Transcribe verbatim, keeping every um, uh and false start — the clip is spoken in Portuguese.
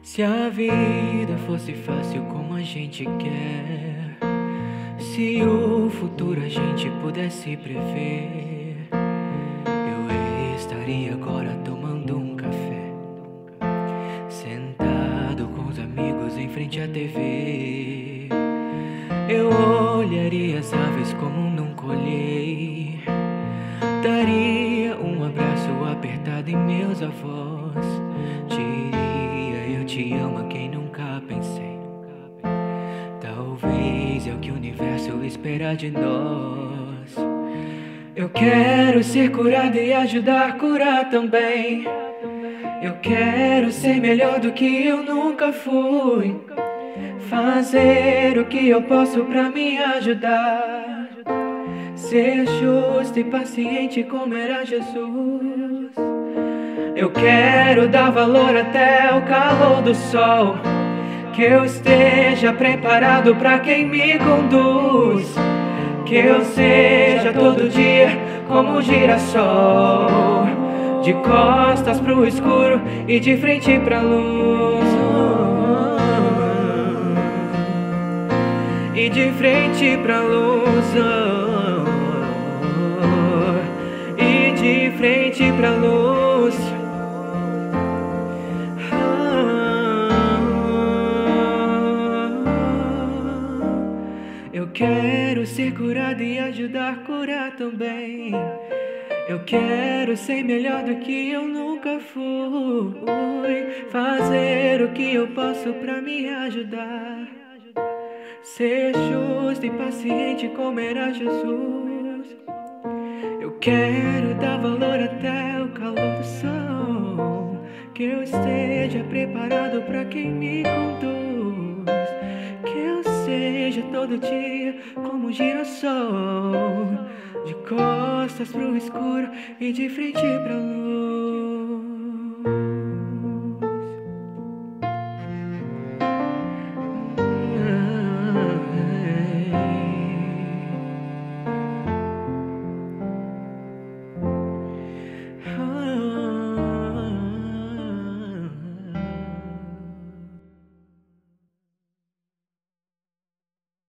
Se a vida fosse fácil como a gente quer, se o futuro a gente pudesse prever, eu estaria agora tomando um café, sentado com os amigos em frente à T V. Eu olharia as aves como nunca olhei, daria um abraço apertado em meus avós, diria eu te amo a quem nunca pensei. Talvez é o que o universo espera de nós. Eu quero ser curado e ajudar a curar também. Eu quero ser melhor do que eu nunca fui, fazer o que eu posso pra me ajudar, ser justo e paciente como era Jesus. Eu quero dar valor até o calor do sol, que eu esteja preparado pra quem me conduz, que eu seja todo dia como um girassol, de costas pro escuro e de frente pra luz, e de frente pra luz, e de frente pra luz. Eu quero ser curado e ajudar a curar também. Eu quero ser melhor do que eu nunca fui, fazer o que eu posso pra me ajudar, ser justo e paciente como era Jesus. Eu quero dar valor até o calor do sol, que eu esteja preparado pra quem me conduz, que eu seja todo dia como um girassol, de costas pro escuro e de frente pra luz.